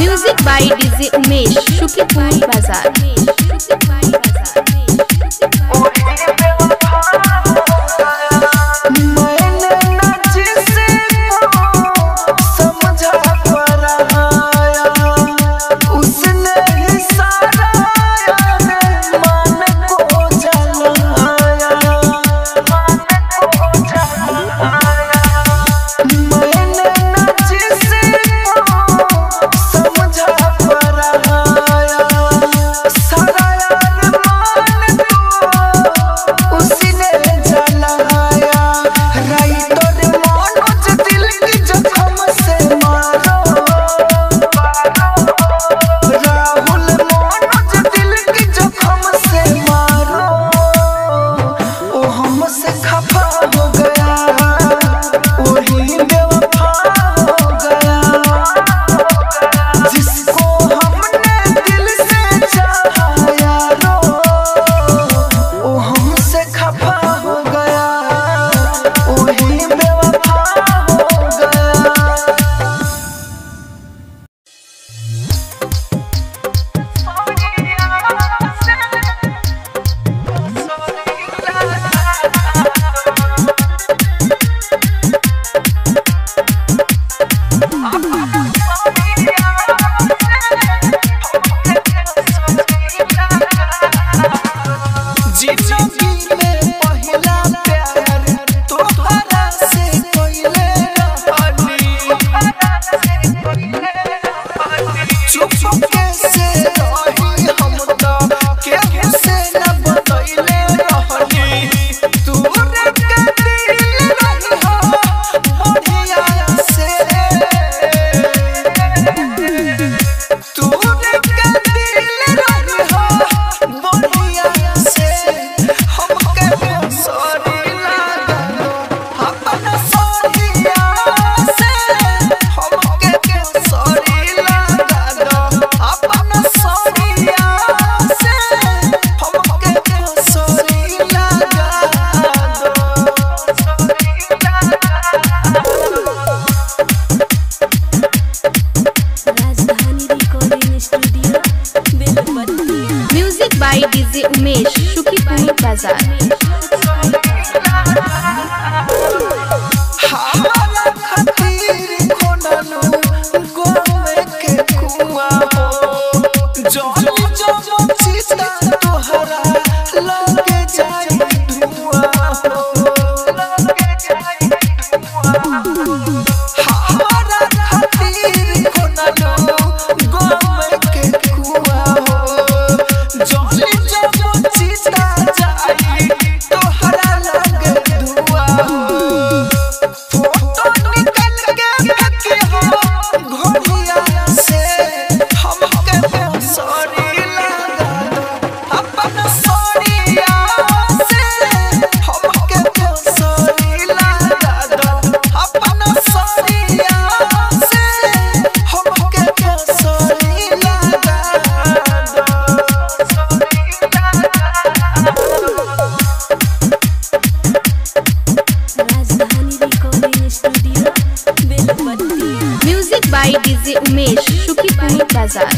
Music by DJ Umesh Shukripur Bazar. Music by DJ Umesh Shukripur Bazar. Music by DJ Umesh Shukripur Bazar.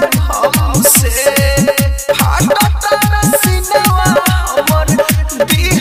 Be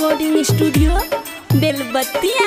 recording studio बेलबत्तिया।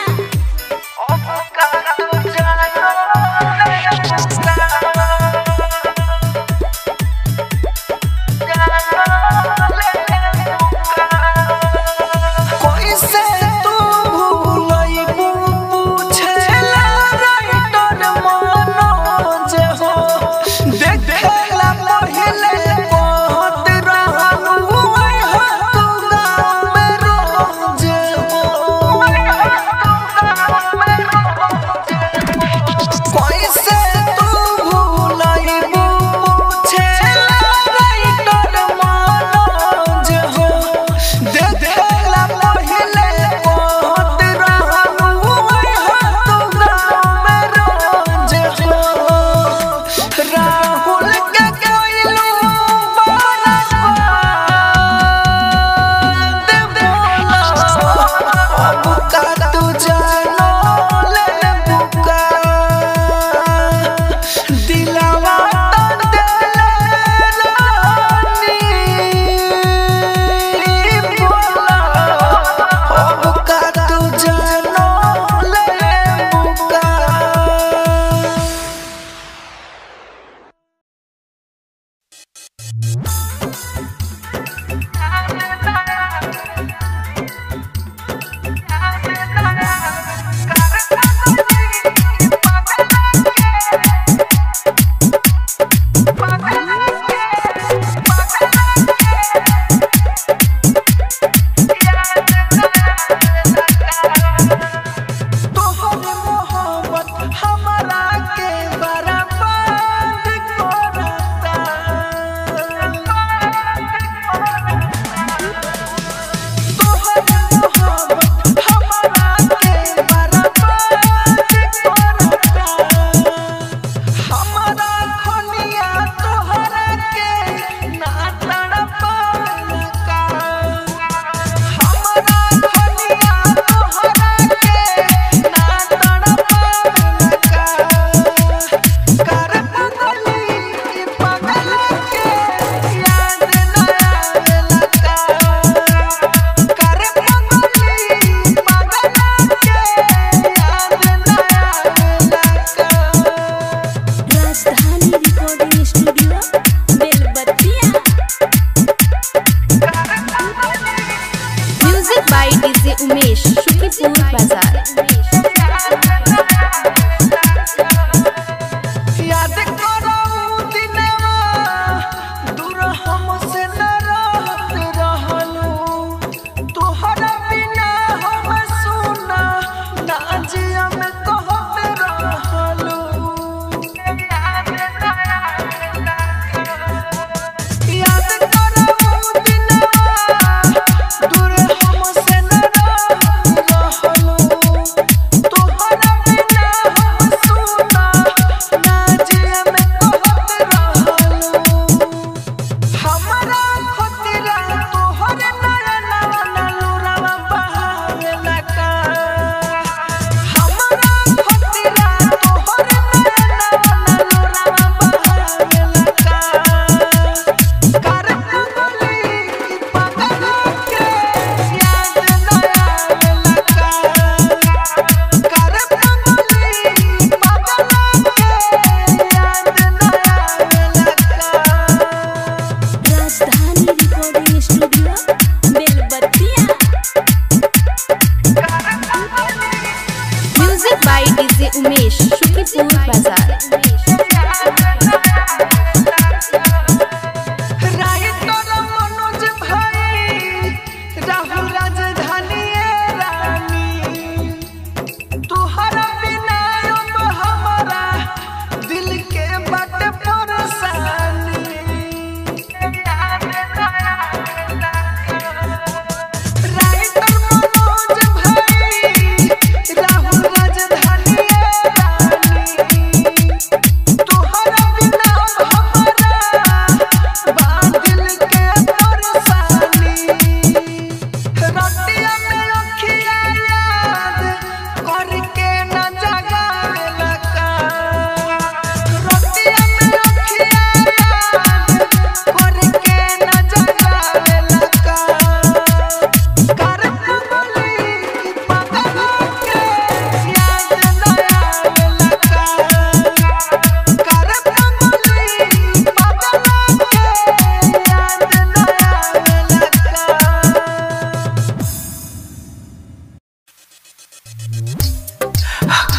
उमेश शुकीपुर बाजार। याद करो दिनवा दूर हमसे न रहलू, तोहरा बिना हम सुना ना जिया में कहत रहलू। याद करो दिनवा दूर हमसे न रहलू, तोहरा बिना हम सुना ना जिया में कहत रहलू। हमरा खतिरा तोहरे नयनवा ना लोरावा बहावेला का, हमरा खतिरा तोहरे नयनवा ना लोरावा बहावेला का। कर पगली पगला के याद न आवेला का, कर पगली पगला के याद न आवेला का। Rajdhani recording studio Belbattiya. Music by DJ Umesh Shukipur Bazar. Writer Manoj भाई राहुल राजधानी रानी, तुहरा बिना अब हमारा दिल के बात परेशानी। राइटर मनोज भाई राहुल राजधानी रानी,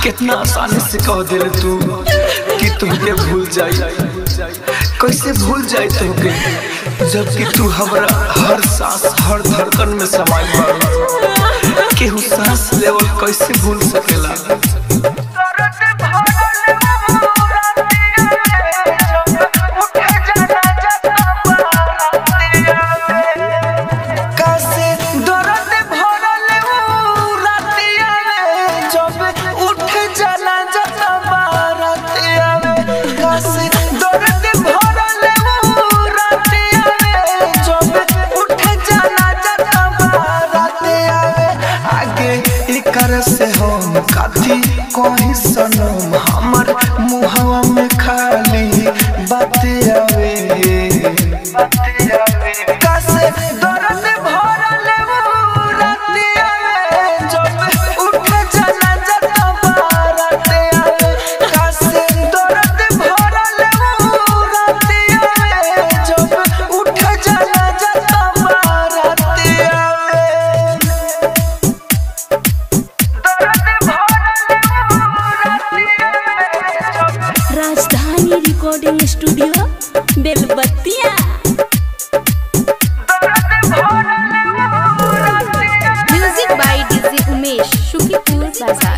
कितना आसानी से कह दिल तू कि तुमके भूल जाई। कैसे भूल जाई तुमके जबकि तू हमरा हर सांस हर धड़कन में समाई बा। केहू सांस लेवल कैसे भूल सकेला। से हम काथी कहीं सनम हमर मुहवा में खाली बात आवे। कैसे दर्द भरल वो रात आवे जब उठ जाना जता बारात आवे। कैसे दर्द भरल वो रात आवे जब उठ जाना जता बारात आवे। Rajdhani recording studio Belbattiya. Music by DJ Umesh Shukipur Bazar.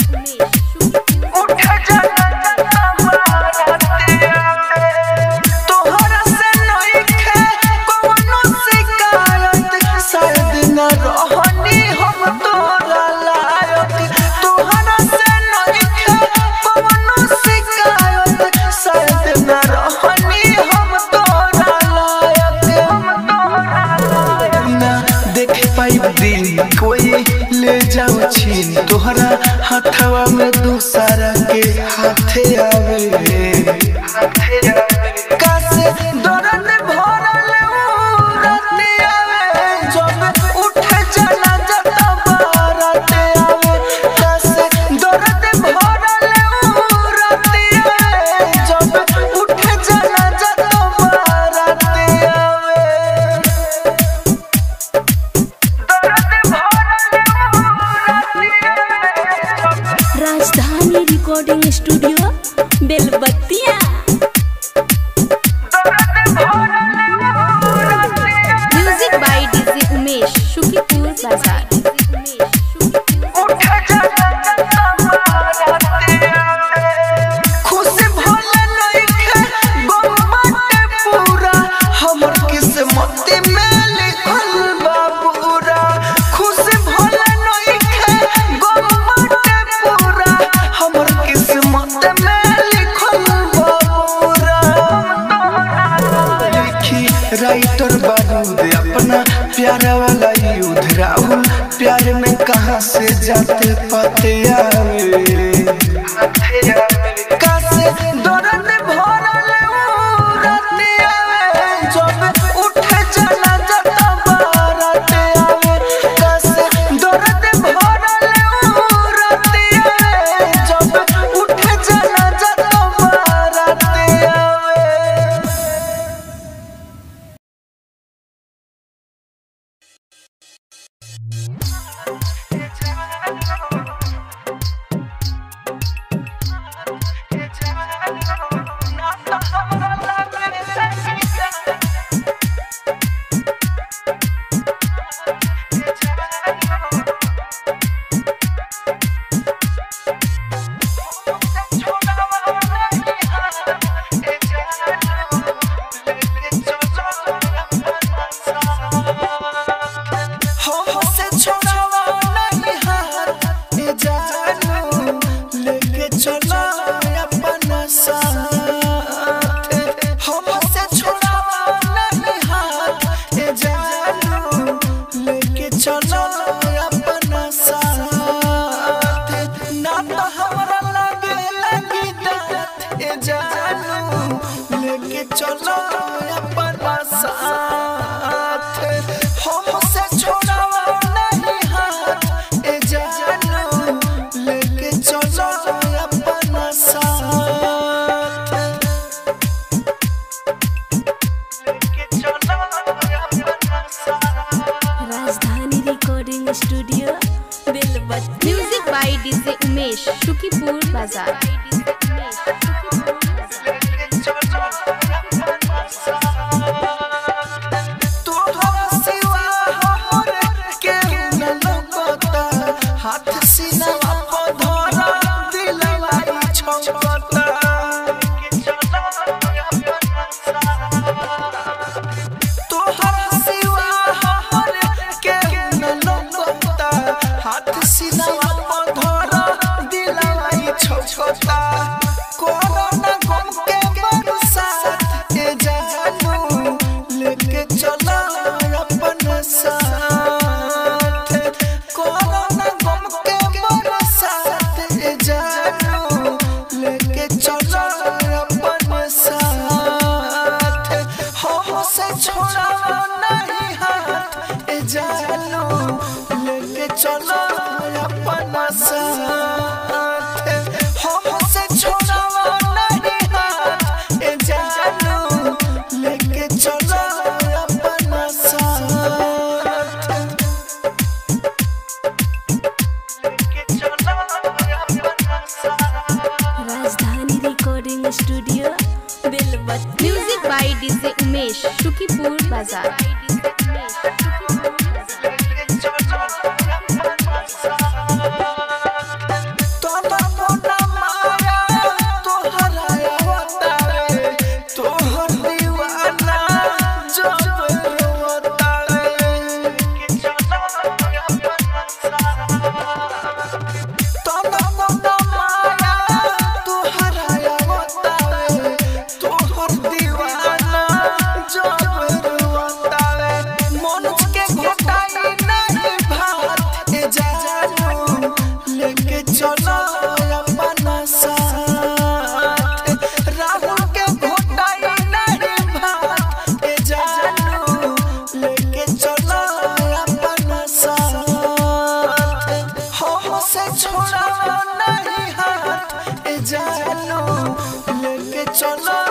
कोई ले जाओ छीन तोहरा हाथवा में दूसरा के हाथे आवे। कैसे दर्द भरल वो रात आवे जब उठ जाना जता बारात आवे। कैसे दर्द भरल वो रात आवे जब उठ जाना जता बारात आवे। Rajdhani recording studio Belbattiya. Music by DJ Umesh Shukipur Bazar. Writer बारूद अपना प्यारा वाला युद्ध राहुल प्यार में कहाँ से जाते पाते आवे। कैसे दर्द भरल वो रात आवे जब उठ जाना जता बारात आवे। कैसे दर्द भरल वो रात आवे जब उठ जाना जता बारात आवे। हमसे छोड़वा music by DJ Umesh Shukipur Bazar. चलो अपना साथ हमसे छोड़ावा नहीं हाथ ए जानू लेके चलो अपना साथ लेके चलो अपना साथ। Rajdhani recording studio Belwati. Music by DJ Umesh Shukipur Bazar. छोड़ा नहीं हाथ ए जानू लेके चलो